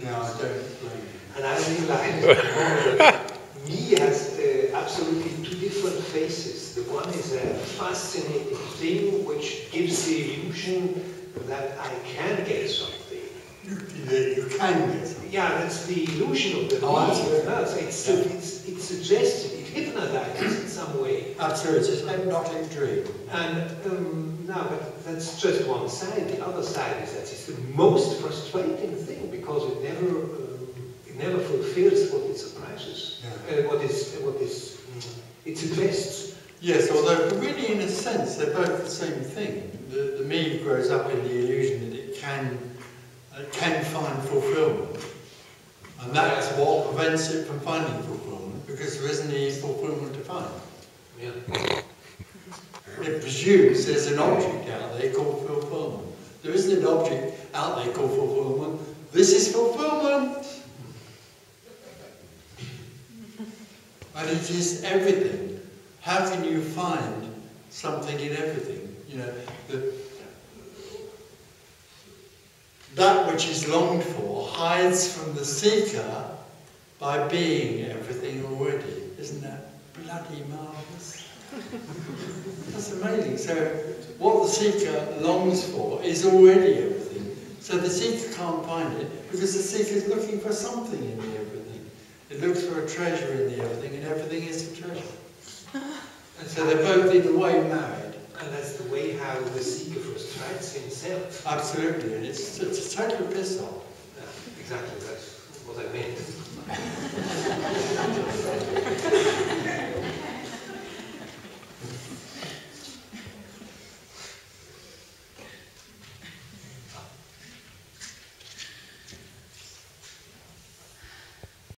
No, I don't blame you. And I realized that me has absolutely two different faces. The one is a fascinating thing which gives the illusion that I can get something. You can get something. Yeah, that's the illusion of the Oh, absolutely. no, it suggested, it hypnotizes in some way. Absolutely, it's just a hypnotic dream. And no, but that's just one side. The other side is that it's the most frustrating thing because it never fulfills what it surprises, what it suggests. Yes, although really in a sense they're both the same thing. The me grows up in the illusion that it can find fulfillment. And that's what prevents it from finding fulfillment, because there isn't any fulfillment to find. Yeah. It presumes there's an object out there called fulfillment. There isn't an object out there called fulfillment. This is fulfillment! And it is everything. How can you find something in everything? You know, that which is longed for hides from the seeker by being everything already. Isn't that bloody marvellous? That's amazing. So what the seeker longs for is already everything. So the seeker can't find it because the seeker is looking for something in the everything. It looks for a treasure in the everything, and everything is a treasure. And so they're both in a way married. And that's the way how the seeker frustrates himself. Absolutely, and it's a total piss off. Yeah, exactly, that's what I meant.